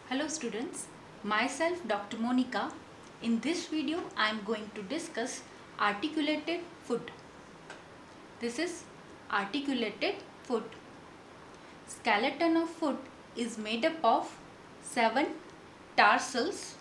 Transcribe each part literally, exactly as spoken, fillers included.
Hello students, myself Doctor Monica. In this video I am going to discuss articulated foot. This is articulated foot. Skeleton of foot is made up of seven tarsals,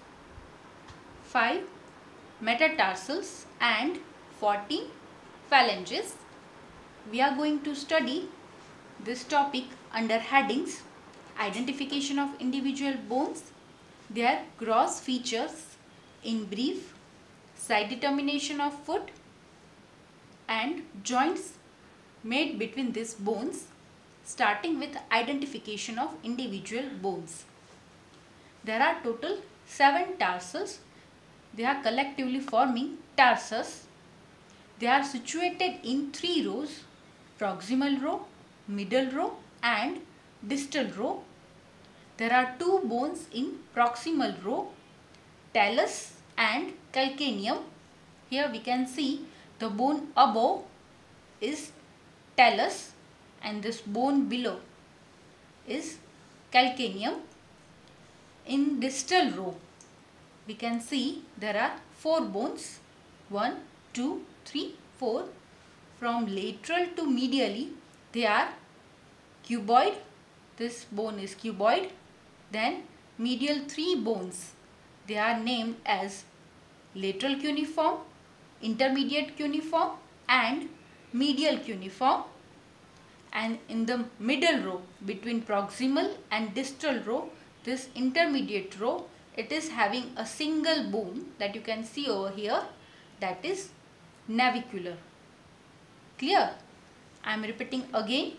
five metatarsals and fourteen phalanges. We are going to study this topic under headings: identification of individual bones, their gross features in brief, site determination of foot, and joints made between these bones, starting with identification of individual bones. There are total seven tarsals. They are collectively forming tarsus. They are situated in three rows: proximal row, middle row and distal row. There are two bones in proximal row, talus and calcaneum. Here we can see the bone above is talus and this bone below is calcaneum. In distal row we can see there are four bones, one, two, three, four. From lateral to medially they are cuboid. This bone is cuboid. Then medial three bones, they are named as lateral cuneiform, intermediate cuneiform and medial cuneiform. And in the middle row between proximal and distal row, this intermediate row, it is having a single bone that you can see over here, that is navicular. Clear? I am repeating again: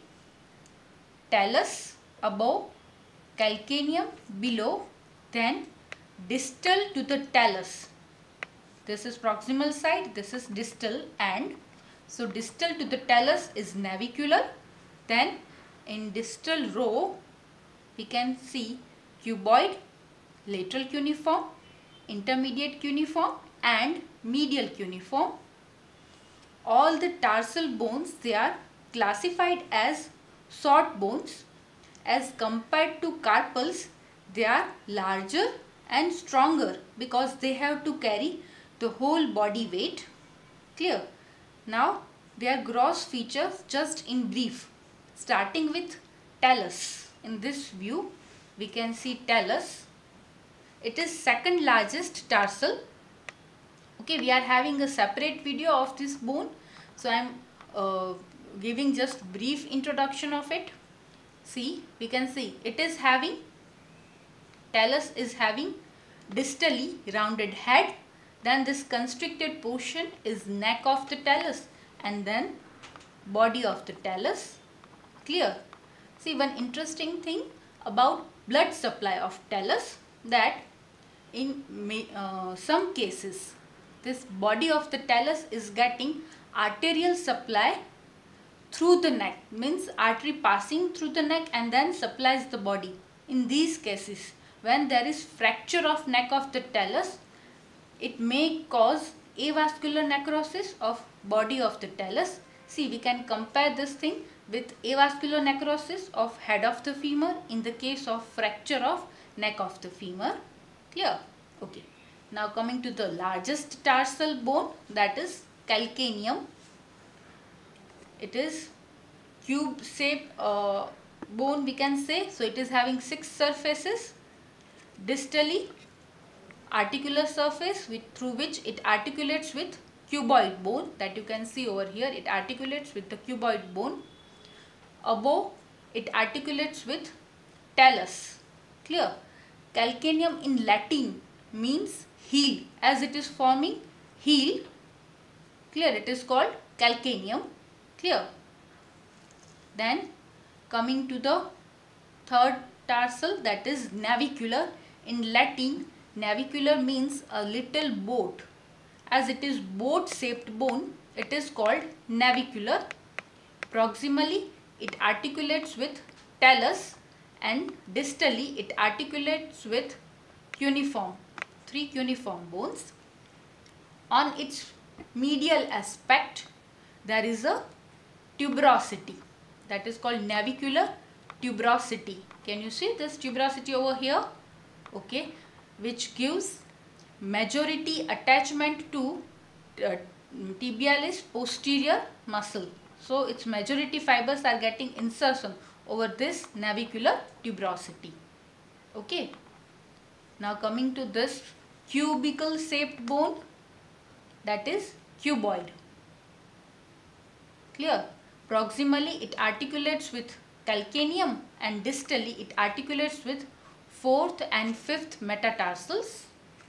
talus above, calcaneum below, then distal to the talus. This is proximal side, this is distal, and so distal to the talus is navicular. Then in distal row we can see cuboid, lateral cuneiform, intermediate cuneiform and medial cuneiform. All the tarsal bones, they are classified as short bones. As compared to carpals, they are larger and stronger because they have to carry the whole body weight. Clear? Now their gross features just in brief, starting with talus. In this view we can see talus. It is second largest tarsal. Okay, we are having a separate video of this bone, so I am uh, giving just brief introduction of it. See, we can see it is having, talus is having distally rounded head, then this constricted portion is neck of the talus and then body of the talus. Clear? See, one interesting thing about blood supply of talus, that in uh, some cases this body of the talus is getting arterial supply through the neck, means artery passing through the neck and then supplies the body. In these cases, when there is fracture of neck of the talus, it may cause avascular necrosis of body of the talus. See, we can compare this thing with avascular necrosis of head of the femur in the case of fracture of neck of the femur. Clear? Okay. Now coming to the largest tarsal bone, that is calcaneum. It is cube shaped uh, bone, we can say. So it is having six surfaces. Distally, articular surface with, through which it articulates with cuboid bone, that you can see over here. It articulates with the cuboid bone. Above, it articulates with talus. Clear? Calcaneum in Latin means heel, as it is forming heel. Clear? It is called calcaneum. Clear? Then coming to the third tarsal, that is navicular. In Latin, navicular means a little boat. As it is boat shaped bone, it is called navicular. Proximally, it articulates with talus and distally it articulates with cuneiform, three cuneiform bones. On its medial aspect there is a tuberosity, that is called navicular tuberosity. Can you see this tuberosity over here? okay, which gives majority attachment to uh, tibialis posterior muscle. So its majority fibers are getting insertion over this navicular tuberosity. Okay. Now coming to this cubical shaped bone, that is cuboid. Clear? Proximally it articulates with calcaneum and distally it articulates with fourth and fifth metatarsals.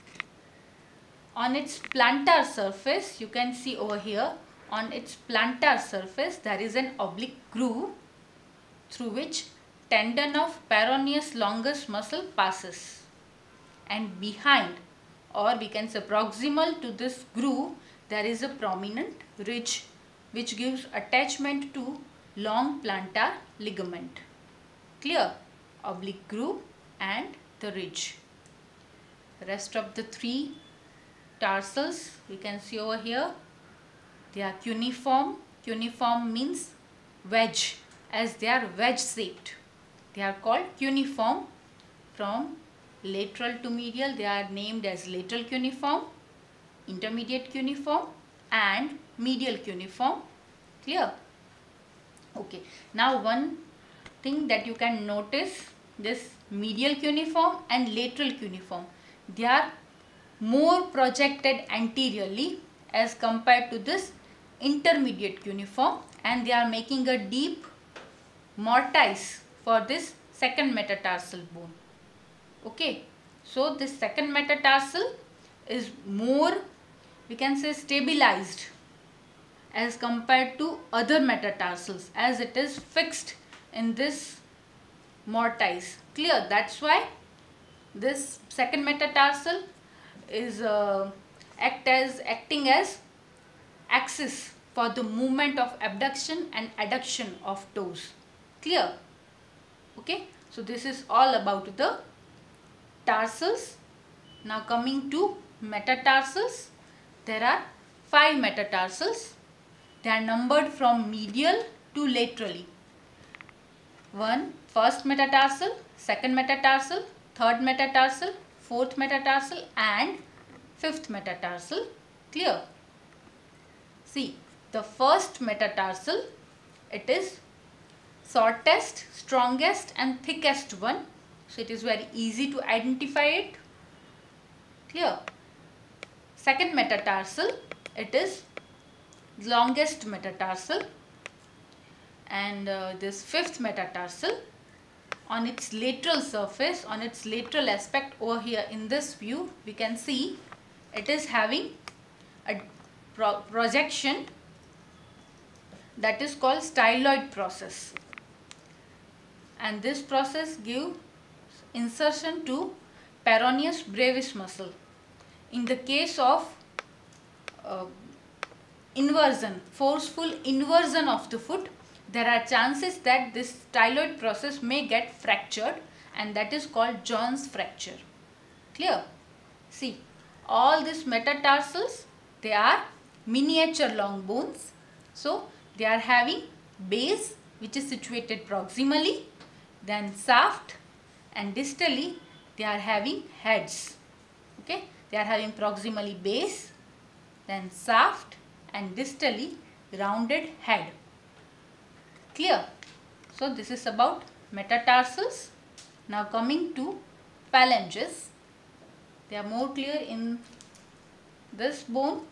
On its plantar surface, you can see over here, on its plantar surface there is an oblique groove through which tendon of peroneus longus muscle passes, and behind, or we can say proximal to this groove, there is a prominent ridge which gives attachment to long plantar ligament. Clear? Oblique groove and the ridge. Rest of the three tarsals we can see over here, they are cuneiform. Cuneiform means wedge, as they are wedge shaped. They are called cuneiform. From lateral to medial they are named as lateral cuneiform, intermediate cuneiform and medial cuneiform. Clear? Okay. Now one thing that you can notice, this medial cuneiform and lateral cuneiform, they are more projected anteriorly as compared to this intermediate cuneiform, and they are making a deep mortise for this second metatarsal bone. Okay, so this second metatarsal is more, we can say, stabilized as compared to other metatarsals, as it is fixed in this mortise. Clear? That's why this second metatarsal is uh, act as acting as axis for the movement of abduction and adduction of toes. Clear? Okay, so this is all about the tarsals. Now coming to metatarsals, there are five metatarsals. They are numbered from medial to laterally. One, first metatarsal, second metatarsal, third metatarsal, fourth metatarsal and fifth metatarsal. Clear? See, the first metatarsal, it is shortest, strongest and thickest one. So it is very easy to identify it. Clear? Second metatarsal, it is longest metatarsal, and uh, this fifth metatarsal, on its lateral surface, on its lateral aspect over here in this view, we can see it is having a pro projection that is called styloid process, and this process gives insertion to peroneus brevis muscle. In the case of uh, inversion, forceful inversion of the foot, there are chances that this styloid process may get fractured, and that is called Jones fracture. Clear? See, all these metatarsals, they are miniature long bones. So they are having base which is situated proximally, then shaft, and distally they are having heads. Okay, they are having proximally base, then shaft and distally rounded head. Clear? So this is about metatarsals. Now coming to phalanges, they are more clear in this bone.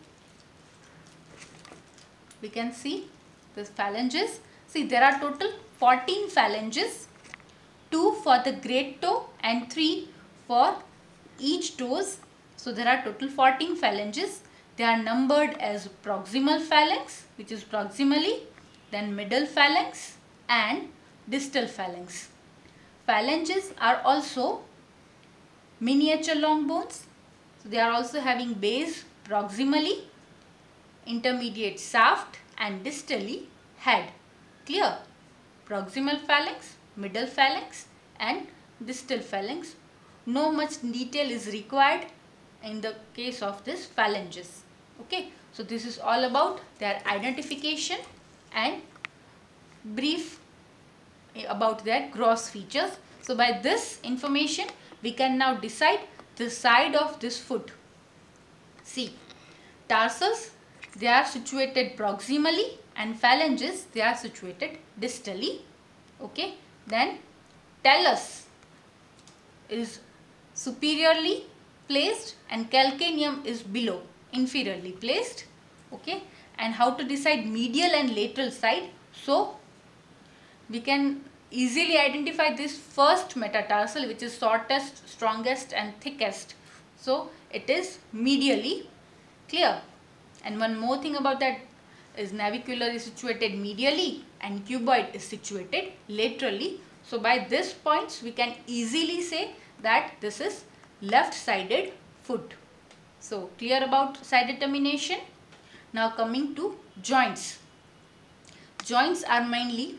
We can see the phalanges. See, there are total fourteen phalanges, two for the great toe and three for each toes. So there are total fourteen phalanges. They are numbered as proximal phalanx, which is proximally, then middle phalanx and distal phalanx. Phalanges are also miniature long bones. So they are also having base proximally, intermediate shaft and distally head. Clear? Proximal phalanx, middle phalanx and distal phalanx. No much detail is required in the case of this phalanges. Okay, so this is all about their identification and brief about their gross features. So by this information we can now decide the side of this foot. See, tarsals, they are situated proximally, and phalanges, they are situated distally. Okay, then talus is superiorly placed and calcaneum is below, inferiorly placed. Okay, and how to decide medial and lateral side? So we can easily identify this first metatarsal, which is shortest, strongest and thickest. So it is medially. Clear? And one more thing about that is navicular is situated medially and cuboid is situated laterally. So by this points we can easily say that this is left sided foot. So clear about side determination. Now coming to joints. Joints are mainly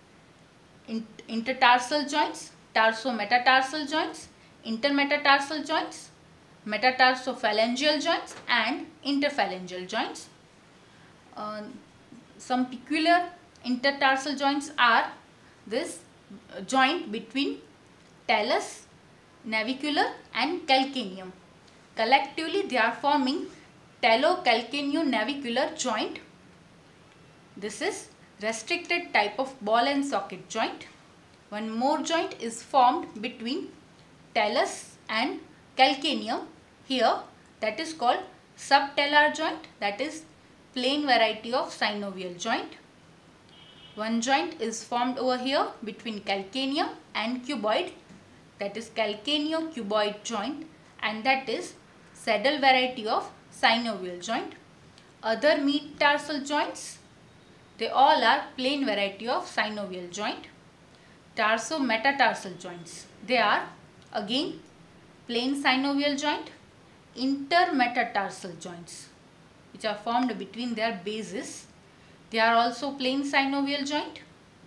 intertarsal joints, tarso-metatarsal joints, intermetatarsal joints, metatarsophalangeal joints and interphalangeal joints. Uh, some peculiar intertarsal joints are this joint between talus, navicular and calcaneum. Collectively they are forming talocalcaneo-navicular joint. This is restricted type of ball and socket joint. One more joint is formed between talus and calcaneum here, that is called subtalar joint, that is plain variety of synovial joint. One joint is formed over here between calcaneum and cuboid, that is calcaneo-cuboid joint, and that is saddle variety of synovial joint. Other metatarsal joints, they all are plain variety of synovial joint. Tarso-metatarsal joints, they are again plain synovial joint. Intermetatarsal joints, which are formed between their bases, they are also plain synovial joint.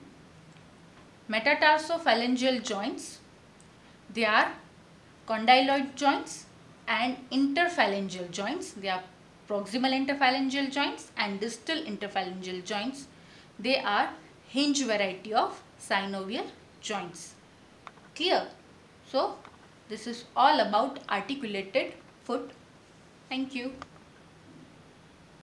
Metatarsophalangeal joints, they are condyloid joints and interphalangeal joints. They are proximal interphalangeal joints and distal interphalangeal joints. They are hinge variety of synovial joints. Clear? So this is all about articulated foot. Thank you.